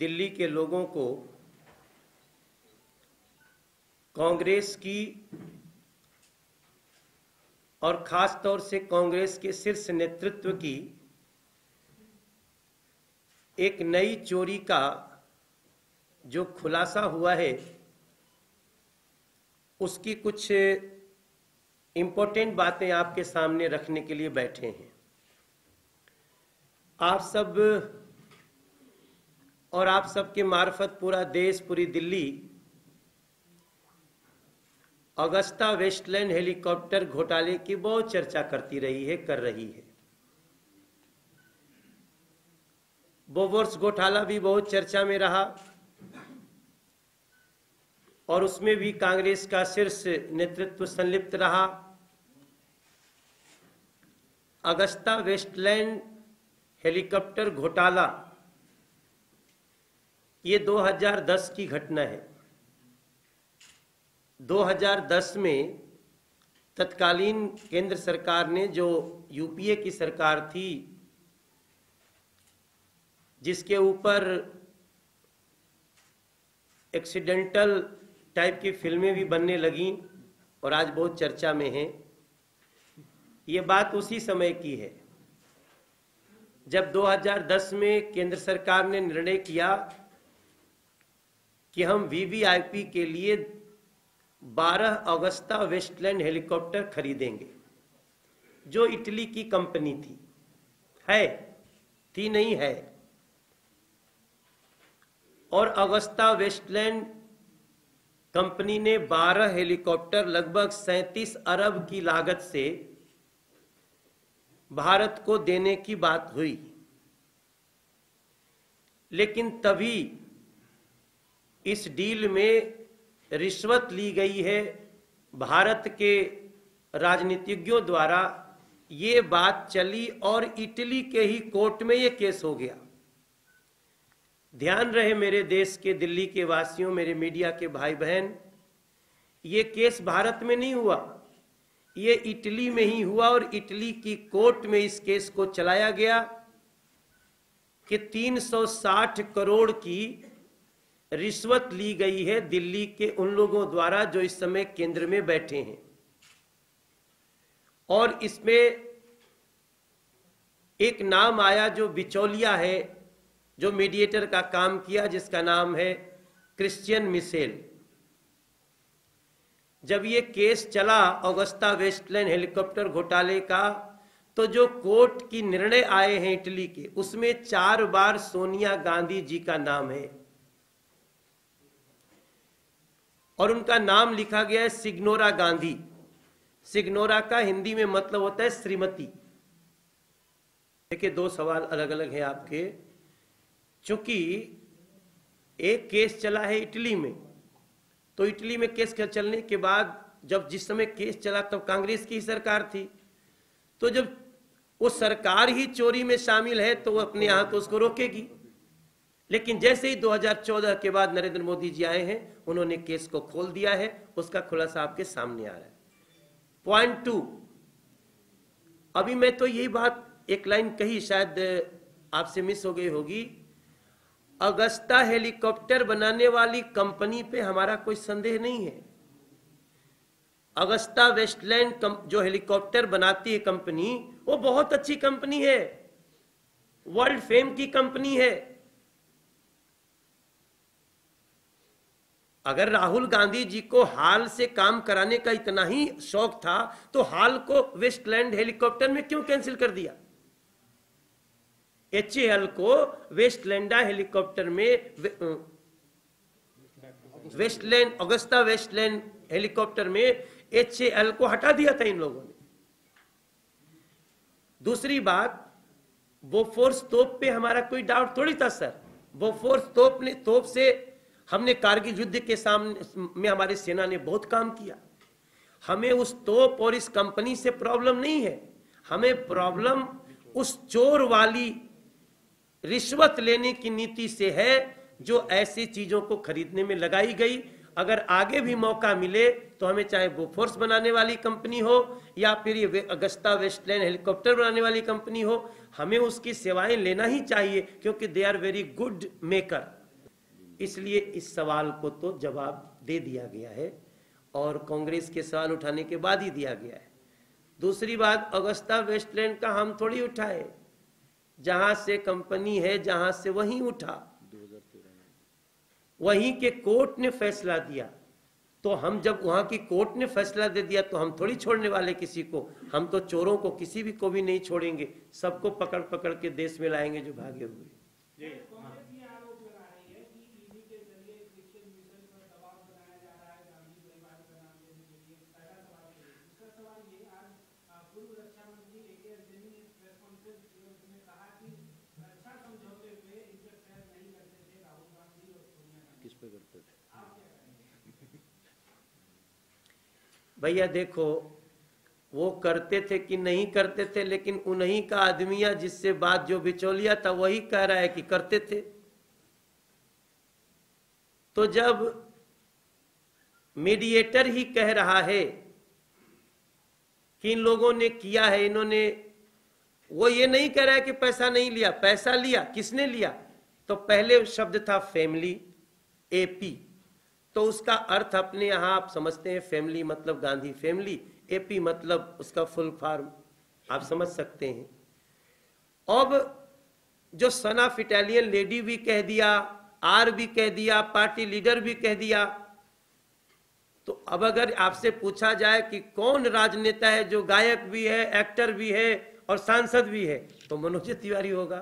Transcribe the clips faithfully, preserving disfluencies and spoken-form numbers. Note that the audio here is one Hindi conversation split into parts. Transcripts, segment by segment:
दिल्ली के लोगों को कांग्रेस की और खास तौर से कांग्रेस के शीर्ष नेतृत्व की एक नई चोरी का जो खुलासा हुआ है उसकी कुछ इम्पोर्टेंट बातें आपके सामने रखने के लिए बैठे हैं। आप सब और आप सबके मार्फत पूरा देश, पूरी दिल्ली अगस्ता वेस्टलैंड हेलीकॉप्टर घोटाले की बहुत चर्चा करती रही है, कर रही है। बोफोर्स घोटाला भी बहुत चर्चा में रहा और उसमें भी कांग्रेस का शीर्ष नेतृत्व संलिप्त रहा। अगस्ता वेस्टलैंड हेलीकॉप्टर घोटाला ये दो हज़ार दस की घटना है। दो हज़ार दस में तत्कालीन केंद्र सरकार ने, जो यूपीए की सरकार थी, जिसके ऊपर एक्सीडेंटल टाइप की फिल्में भी बनने लगीं और आज बहुत चर्चा में हैं, ये बात उसी समय की है जब दो हज़ार दस में केंद्र सरकार ने निर्णय किया कि हम वीवीआईपी के लिए बारह अगस्ता वेस्टलैंड हेलीकॉप्टर खरीदेंगे, जो इटली की कंपनी थी, है थी नहीं है। और अगस्ता वेस्टलैंड कंपनी ने बारह हेलीकॉप्टर लगभग सैंतीस अरब की लागत से भारत को देने की बात हुई। लेकिन तभी इस डील में रिश्वत ली गई है भारत के राजनीतिज्ञों द्वारा, ये बात चली और इटली के ही कोर्ट में ये केस हो गया। ध्यान रहे मेरे देश के, दिल्ली के वासियों, मेरे मीडिया के भाई बहन, ये केस भारत में नहीं हुआ, ये इटली में ही हुआ और इटली की कोर्ट में इस केस को चलाया गया कि तीन सौ साठ करोड़ की रिश्वत ली गई है दिल्ली के उन लोगों द्वारा जो इस समय केंद्र में बैठे हैं। और इसमें एक नाम आया जो बिचौलिया है, जो मीडिएटर का काम किया, जिसका नाम है क्रिश्चियन मिशेल। जब ये केस चला अगस्ता वेस्टलैंड हेलीकॉप्टर घोटाले का, तो जो कोर्ट की निर्णय आए हैं इटली के, उसमें चार बार सोनिया गांधी जी का नाम है और उनका नाम लिखा गया है सिग्नोरा गांधी। सिग्नोरा का हिंदी में मतलब होता है श्रीमती। देखिए, दो सवाल अलग अलग हैं आपके। चूंकि एक केस चला है इटली में, तो इटली में केस चलने के बाद, जब जिस समय केस चला तब तो कांग्रेस की सरकार थी, तो जब वो सरकार ही चोरी में शामिल है तो वो अपने यहां तो उसको रोकेगी। लेकिन जैसे ही दो हज़ार चौदह के बाद नरेंद्र मोदी जी आए हैं, उन्होंने केस को खोल दिया है, उसका खुलासा आपके सामने आ रहा है। पॉइंट टू, अभी मैं तो यही बात एक लाइन कही, शायद आपसे मिस हो गई होगी। अगस्ता हेलीकॉप्टर बनाने वाली कंपनी पे हमारा कोई संदेह नहीं है। अगस्ता वेस्टलैंड जो हेलीकॉप्टर बनाती है कंपनी, वो बहुत अच्छी कंपनी है, वर्ल्ड फेम की कंपनी है। अगर राहुल गांधी जी को हाल से काम कराने का इतना ही शौक था, तो हाल को वेस्टलैंड हेलीकॉप्टर में क्यों कैंसिल कर दिया? एच ए एल को वेस्टलैंड हेलीकॉप्टर में, वेस्टलैंड अगस्ता वेस्टलैंड हेलीकॉप्टर में एच ए एल को हटा दिया था इन लोगों ने। दूसरी बात, बोफोर्स तोप पे हमारा कोई डाउट थोड़ी था सर। बोफोर्स तोप ने तोप से हमने कारगिल युद्ध के सामने में हमारी सेना ने बहुत काम किया। हमें उस तोप और इस कंपनी से प्रॉब्लम नहीं है, हमें प्रॉब्लम उस चोर वाली रिश्वत लेने की नीति से है जो ऐसी चीजों को खरीदने में लगाई गई। अगर आगे भी मौका मिले तो हमें, चाहे बोफोर्स बनाने वाली कंपनी हो या फिर ये अगस्ता वेस्टलैंड हेलीकॉप्टर बनाने वाली कंपनी हो, हमें उसकी सेवाएं लेना ही चाहिए, क्योंकि they are very good maker. इसलिए इस सवाल को तो जवाब दे दिया गया है और कांग्रेस के सवाल उठाने के बाद ही दिया गया है। दूसरी बात, अगस्ता वेस्टलैंड का हम थोड़ी उठाए, जहां से कंपनी है जहां से वहीं उठा, वहीं के कोर्ट ने फैसला दिया। तो हम जब वहां की कोर्ट ने फैसला दे दिया तो हम थोड़ी छोड़ने वाले किसी को। हम तो चोरों को किसी भी को भी नहीं छोड़ेंगे, सबको पकड़ पकड़ के देश में लाएंगे जो भागे हुए। भैया देखो, वो करते थे कि नहीं करते थे, लेकिन उन्हीं का आदमिया जिससे बात जो बिचौलिया था वही कह रहा है कि करते थे। तो जब मीडिएटर ही कह रहा है कि इन लोगों ने किया है, इन्होंने, वो ये नहीं कह रहा है कि पैसा नहीं लिया, पैसा लिया। किसने लिया? तो पहले शब्द था फैमिली, एपी, तो उसका अर्थ अपने यहां आप समझते हैं, फैमिली मतलब गांधी फैमिली, एपी मतलब उसका फुल फॉर्म आप समझ सकते हैं। अब जो सन ऑफ इटालियन लेडी भी कह दिया, आर भी कह दिया, पार्टी लीडर भी कह दिया, तो अब अगर आपसे पूछा जाए कि कौन राजनेता है जो गायक भी है, एक्टर भी है और सांसद भी है, तो मनोज तिवारी होगा।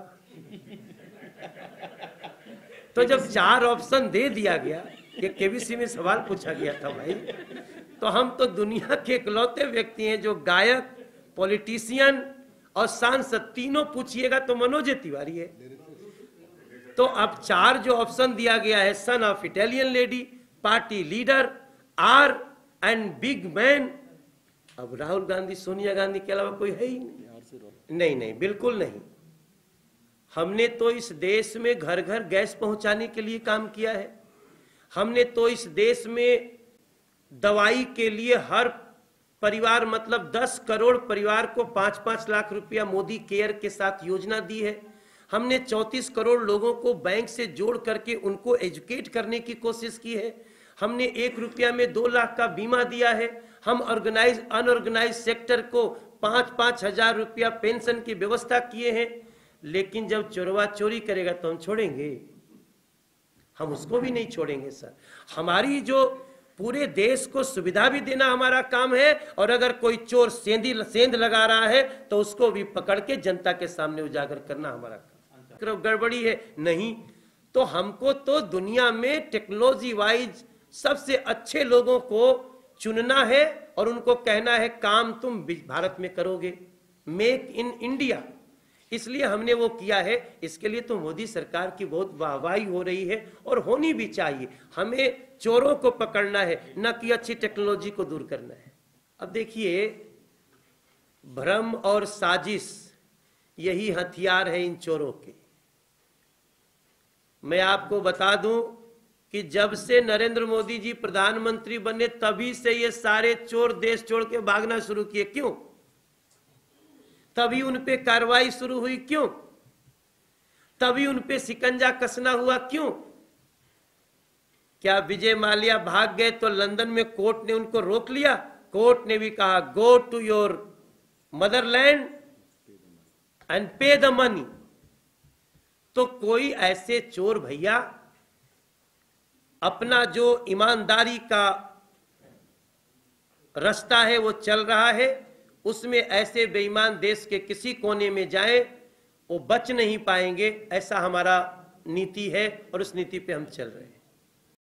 तो जब चार ऑप्शन दे दिया गया, ये केबीसी में सवाल पूछा गया था भाई, तो हम तो दुनिया के इकलौते व्यक्ति हैं जो गायक, पॉलिटिशियन और सांसद तीनों पूछिएगा तो मनोज तिवारी है। तो अब चार जो ऑप्शन दिया गया है, son of Italian lady, party leader, R and big man, अब राहुल गांधी, सोनिया गांधी के अलावा कोई है ही नहीं। नहीं नहीं, बिल्कुल नहीं। हमने तो इस देश में घर घर गैस पहुंचाने के लिए काम किया है। हमने तो इस देश में दवाई के लिए हर परिवार, मतलब दस करोड़ परिवार को पांच पांच लाख रुपया मोदी केयर के साथ योजना दी है। हमने चौंतीस करोड़ लोगों को बैंक से जोड़ करके उनको एजुकेट करने की कोशिश की है। हमने एक रुपया में दो लाख का बीमा दिया है। हम ऑर्गेनाइज अनऑर्गेनाइज सेक्टर को पांच पांच हजार रुपया पेंशन की व्यवस्था किए हैं। लेकिन जब चोरवा चोरी करेगा तो हम छोड़ेंगे? हम उसको भी नहीं छोड़ेंगे सर। हमारी जो पूरे देश को सुविधा भी देना हमारा काम है, और अगर कोई चोर सेंधी सेंध लगा रहा है तो उसको भी पकड़ के जनता के सामने उजागर करना हमारा काम। गड़बड़ी है नहीं, तो हमको तो दुनिया में टेक्नोलॉजी वाइज सबसे अच्छे लोगों को चुनना है और उनको कहना है काम तुम भारत में करोगे, मेक इन इंडिया। इसलिए हमने वो किया है। इसके लिए तो मोदी सरकार की बहुत वाहवाही हो रही है और होनी भी चाहिए। हमें चोरों को पकड़ना है, न कि अच्छी टेक्नोलॉजी को दूर करना है। अब देखिए, भ्रम और साजिश यही हथियार है इन चोरों के। मैं आपको बता दूं कि जब से नरेंद्र मोदी जी प्रधानमंत्री बने तभी से ये सारे चोर देश छोड़ के भागना शुरू किए। क्यों? तभी उन पे कार्रवाई शुरू हुई। क्यों? तभी उन पे शिकंजा कसना हुआ। क्यों? क्या विजय माल्या भाग गए तो लंदन में कोर्ट ने उनको रोक लिया? कोर्ट ने भी कहा go to your motherland and pay the money. तो कोई ऐसे चोर भैया अपना जो ईमानदारी का रास्ता है वो चल रहा है, उसमें ऐसे बेईमान देश के किसी कोने में जाए वो बच नहीं पाएंगे। ऐसा हमारा नीति है और उस नीति पे हम चल रहे हैं।